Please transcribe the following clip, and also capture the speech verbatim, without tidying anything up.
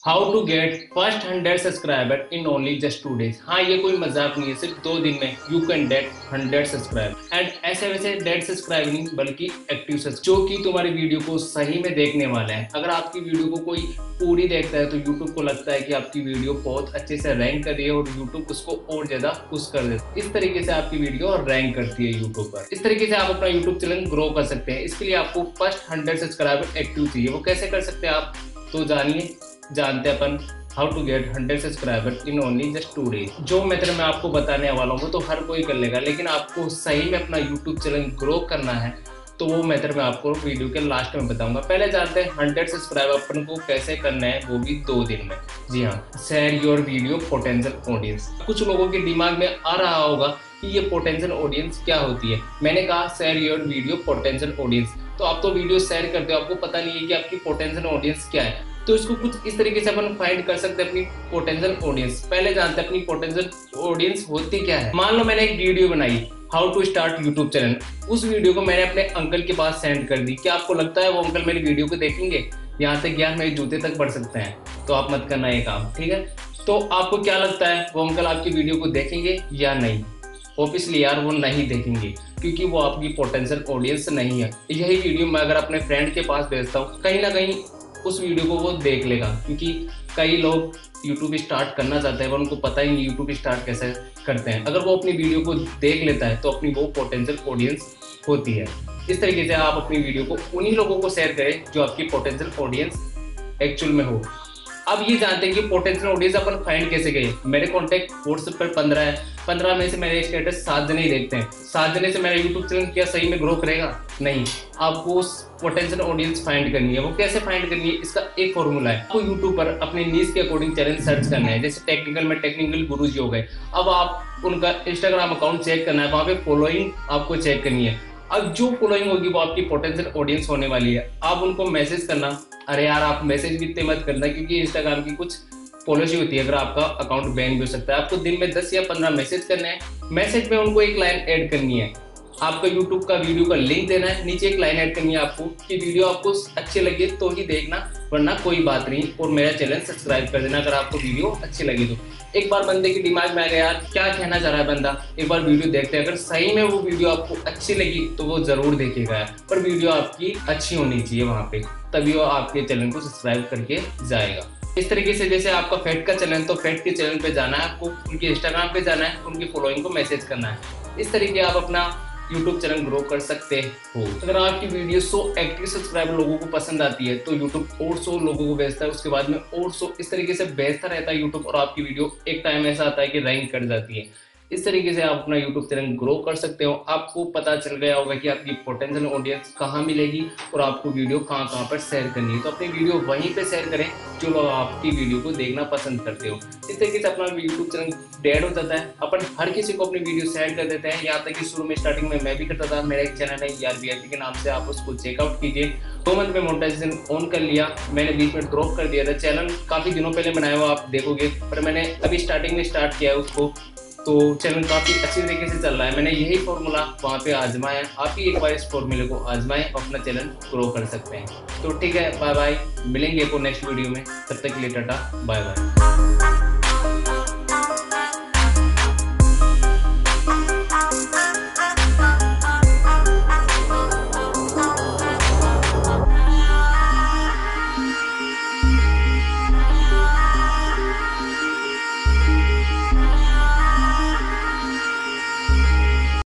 How to get first hundred subscriber in only just two days. हाँ, ये कोई मजाक नहीं है, सिर्फ दो दिन में you can get hundred subscriber. And ऐसे वैसे डेड सब्सक्राइब नहीं बल्कि एक्टिव सब्सक्राइब, जो कि तुम्हारी वीडियो को सही में देखने वाले हैं। अगर आपकी वीडियो को कोई पूरी देखता है तो यूट्यूब को लगता है कि आपकी वीडियो बहुत अच्छे से रैंक कर रही है और यूट्यूब उसको और ज्यादा पुश कर देता है। इस तरीके से आपकी वीडियो रैंक करती है यूट्यूब पर। इस तरीके से आप अपना यूट्यूब चैनल ग्रो कर सकते हैं। इसके लिए आपको फर्स्ट हंड्रेड सब्सक्राइबर एक्टिव चाहिए। वो कैसे कर सकते हैं आप, तो जानिए जानते हैं अपन how to get hundred subscriber in only just two days. जो मेथड मैं आपको बताने वाला हूँ वो तो हर कोई कर लेगा, लेकिन आपको सही में अपना यूट्यूब चैनल ग्रो करना है तो वो मेथड मैं आपको वीडियो के लास्ट में बताऊंगा। पहले जानते हैं हंड्रेड सब्सक्राइबर अपन को कैसे करना है, वो भी दो दिन में। जी हाँ, share your video potential audience. कुछ लोगों के दिमाग में आ रहा होगा कि ये पोटेंशियल ऑडियंस क्या होती है। मैंने कहा share your video potential audience, तो आप तो वीडियो शेयर करते हो, आपको पता नहीं है कि आपकी पोटेंशियल ऑडियंस क्या है। तो इसको कुछ इस तरीके से अपन फाइंड कर सकते हैं अपनी पोटेंशियल ऑडियंस। पहले जानते हैं अपनी पोटेंशियल ऑडियंस होती क्या है। मान लो मैंने एक वीडियो बनाई how to start YouTube channel, उस वीडियो को मैंने अपने अंकल के पास सेंड कर दी। क्या आपको लगता है वो अंकल मेरी वीडियो को देखेंगे? यहाँ तक ज्ञान मेरे जूते तक पड़ सकते हैं, तो आप मत करना ये काम, ठीक है। तो आपको क्या लगता है वो अंकल आपकी वीडियो को देखेंगे या नहीं? ऑब्वियसली यार वो नहीं देखेंगे, क्योंकि वो आपकी पोटेंशियल ऑडियंस नहीं है। यही वीडियो मैं अगर अपने फ्रेंड के पास भेजता हूँ, कहीं ना कहीं उस वीडियो को वो देख लेगा, क्योंकि कई लोग यूट्यूब स्टार्ट करना चाहते हैं पर उनको पता ही नहीं यूट्यूब स्टार्ट कैसे करते हैं। अगर वो अपनी वीडियो को देख लेता है तो अपनी वो पोटेंशियल ऑडियंस होती है। इस तरीके से आप अपनी वीडियो को उन्हीं लोगों को शेयर करें जो आपकी पोटेंशियल ऑडियंस एक्चुअल में हो। अब ये जानते हैं कि पोटेंशियल ऑडियंस अपन फाइंड कैसे करें। मेरे कॉन्टैक्ट व्हाट्सएप पर पंद्रह है, पंद्रह में से मेरे स्टेटस सात जने ही देखते हैं। सात जने से मेरा यूट्यूब चैनल क्या सही में ग्रो करेगा? नहीं। आपको पोटेंशियल ऑडियंस फाइंड करनी है। वो कैसे फाइंड करनी है, इसका एक फॉर्मूला है। आपको यूट्यूब पर अपने नीश के अकॉर्डिंग चैनल सर्च करना है। जैसे टेक्निकल में टेक्निकल गुरुजी हो गए, अब आप उनका इंस्टाग्राम अकाउंट चेक करना है, वहाँ पे फॉलोइंग आपको चेक करनी है। अब जो फॉलोइंग होगी वो आपकी पोटेंशियल ऑडियंस होने वाली है। आप उनको मैसेज करना, अरे यार आप मैसेज भी इतने मत करना, क्योंकि इंस्टाग्राम की कुछ पॉलिसी होती है, अगर आपका अकाउंट बैन भी हो सकता है। आपको दिन में दस या पंद्रह मैसेज करने हैं। मैसेज में उनको एक लाइन ऐड करनी है, आपका यूट्यूब का वीडियो का लिंक देना है, नीचे एक लाइन ऐड करनी है आपको कि वीडियो आपको अच्छी लगे तो ही देखना, वरना कोई बात नहीं, और मेरा चैनल सब्सक्राइब कर देना अगर आपको वीडियो अच्छी लगी तो। एक बार बंदे के दिमाग में आ गया यार क्या कहना चाह रहा है बंदा, एक बार वीडियो देखते हैं, अगर सही में वो वीडियो आपको अच्छी लगी तो वो जरूर देखेगा, पर वीडियो आपकी अच्छी होनी चाहिए वहाँ पे, तभी वो आपके चैनल को सब्सक्राइब करके जाएगा। इस तरीके से जैसे आपका फेट का चैनल, तो फेट के चैनल पे जाना है आपको, उनके इंस्टाग्राम पे जाना है, उनकी फॉलोइंग को मैसेज करना है। इस तरीके आप अपना यूट्यूब चैनल ग्रो कर सकते हो। अगर आपकी वीडियो सौ एक्टिव सब्सक्राइबर लोगों को पसंद आती है तो यूट्यूब और सौ लोगों को भेजता है, उसके बाद में और सौ, इस तरीके से भेजता रहता है यूट्यूब, और आपकी वीडियो एक टाइम ऐसा आता है कि रैंक कर जाती है। इस तरीके से आप अपना यूट्यूब चैनल ग्रो कर सकते हो। आपको पता चल गया होगा कि आपकी पोटेंशियल ऑडियंस कहाँ मिलेगी और आपको वीडियो कहाँ कहाँ पर शेयर करनी है। तो अपनी वीडियो वहीं पे शेयर करें जो लोग आपकी वीडियो को देखना पसंद करते हो। इस तरीके से अपना यूट्यूब चैनल डेड हो जाता है। अपन हर किसी को अपनी वीडियो शेयर कर देते हैं, यहाँ तक कि शुरू में स्टार्टिंग में मैं भी करता था। मेरा एक चैनल है यार वीआईपी के नाम से, आप उसको चेकआउट कीजिए। दो मंथ में मोनेटाइजेशन ऑन कर लिया, मैंने बीच में ड्रॉप कर दिया था। चैनल काफी दिनों पहले बनाया हुआ आप देखोगे, पर मैंने अभी स्टार्टिंग में स्टार्ट किया है उसको, तो चैनल काफ़ी अच्छी तरीके से चल रहा है। मैंने यही फॉर्मूला वहाँ पे आजमाया, आप ही एक बार इस फॉर्मूले को आजमाएं, अपना चैनल ग्रो कर सकते हैं। तो ठीक है, बाय बाय, मिलेंगे आपको नेक्स्ट वीडियो में, तब तक के लिए टाटा बाय बाय।